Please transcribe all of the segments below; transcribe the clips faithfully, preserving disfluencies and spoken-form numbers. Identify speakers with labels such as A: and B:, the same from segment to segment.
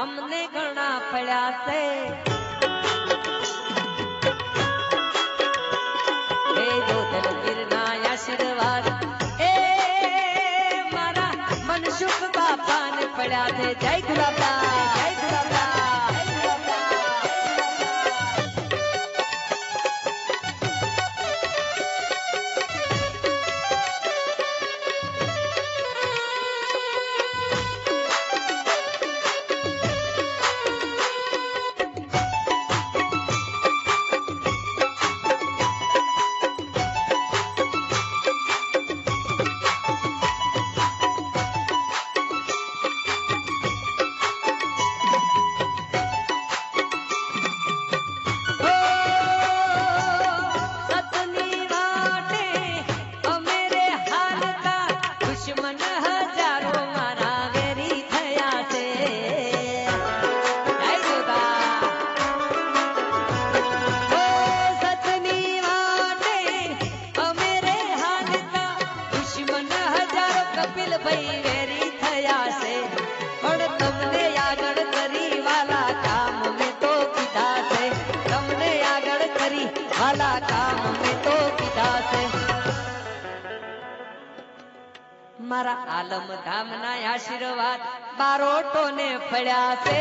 A: અમને ઘણા પડ્યા છે હે જોધલ પીરના આશીર્વાદ એ મારા મનસુખ બાપાને પડ્યા છે જય ગુલાબા જય ગુલાબા મારા આલમ ધામ ના આશીર્વાદ બારોટો ને પડ્યા છે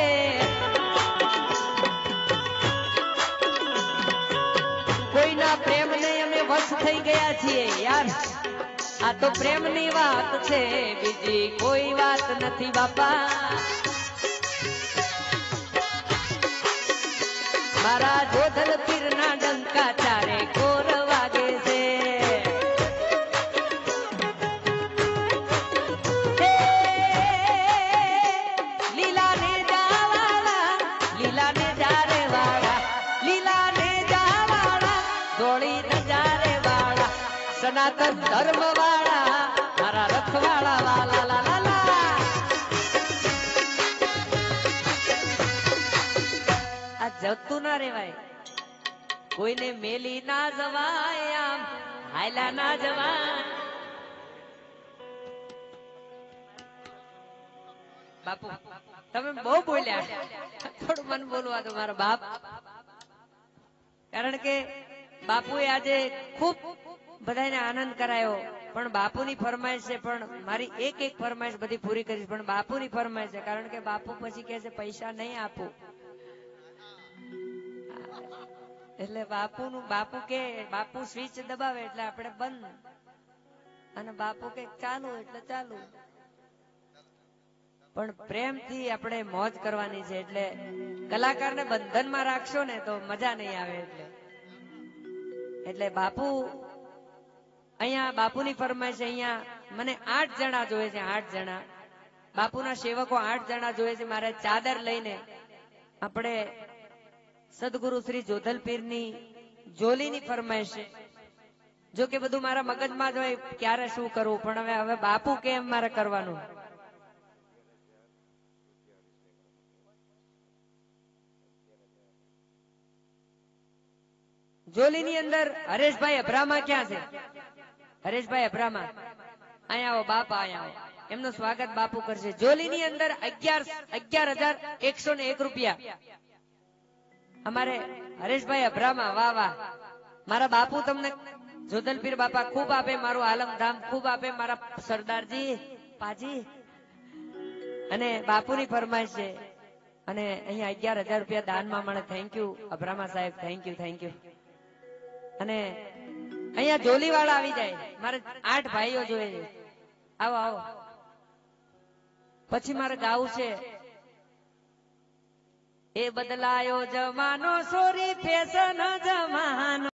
A: કોઈના પ્રેમ ને અમે વશ થઈ ગયા છીએ યાર આ તો પ્રેમ ની વાત છે બીજી કોઈ વાત નથી બાપા મારા જોધલ પીર ના ડંકા ચારે કોર વાગે છે સનાતન ધર્મ વાળા મારા રખવાળા વાલા લા લા લા આ જતું ના રેવાય કોઈને મેલી ના જવાય આમ હાયલા ના જવાય બાપુ તમે બહુ બોલ્યા થોડું મન બોલવા દો મારા બાપ કારણ કે બાપુએ આજે ખૂબ બધાને આનંદ કરાયો પણ બાપુની ફરમાઈશ છે પણ મારી એક એક ફરમાઈશ બધી પૂરી કરીશ પણ બાપુની ફરમાઈશ છે કારણ કે બાપુ પછી કહે છે પૈસા નહીં આપું એટલે બાપુનું બાપુ કે બાપુ સ્વિચ દબાવે એટલે આપણે બંધ અને બાપુ કે ચાલુ એટલે ચાલુ પણ પ્રેમથી આપણે મોજ કરવાની છે એટલે કલાકારને બંધનમાં રાખશો ને તો મજા નહીં આવે એટલે એટલે બાપુ અહીંયા બાપુની ફરમાઈશ અહીંયા મને આઠ જણા જોઈએ છે આઠ જણા બાપુના સેવકો આઠ જણા જોઈએ છે મારે ચાદર લઈને આપણે સદગુરુ શ્રી જોધલ પીરની જોલીની ફરમાઈશ છે જો કે બધું મારા મગજમાં જ હોય ક્યારે શું કરવું પણ હવે હવે બાપુ કેમ મારે કરવાનું જોલીની અંદર હરેશભાઈ અભરામા ક્યાં છે હરેશભાઈ અભરામા અહીંયા આવો બાપા અહીંયા આવો એમનું સ્વાગત બાપુ કરશે જોલીની અંદર અગિયાર અગિયાર હજાર એકસો ને એક રૂપિયા અમારે હરેશભાઈ અભરામા વાહ વાહ મારા બાપુ તમને જોધલપીર બાપા ખૂબ આપે મારું આલમધામ ખૂબ આપે મારા સરદારજી પાજી અને બાપુની ફરમાઈશ છે અને અહીંયા અગિયાર હજાર રૂપિયા દાનમાં મળે થેન્ક યુ અભરામા સાહેબ થેન્ક યુ થેન્ક યુ અને અહીંયા જોલી વાળા આવી જાય મારે આઠ ભાઈઓ જોઈએ છે આવો આવો પછી મારે ગાવું છે એ બદલાયો જમાનો સોરી ફેશન જમાનો